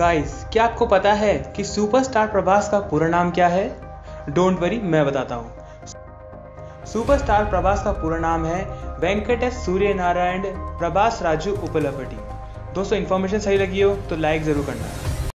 Guys, क्या आपको पता है कि सुपरस्टार प्रभास का पूरा नाम क्या है? डोंट वरी, मैं बताता हूँ। सुपरस्टार प्रभास का पूरा नाम है वेंकटेश सूर्य नारायण प्रभास राजू उपलपटी। दोस्तों, इन्फॉर्मेशन सही लगी हो तो लाइक ज़रूर करना।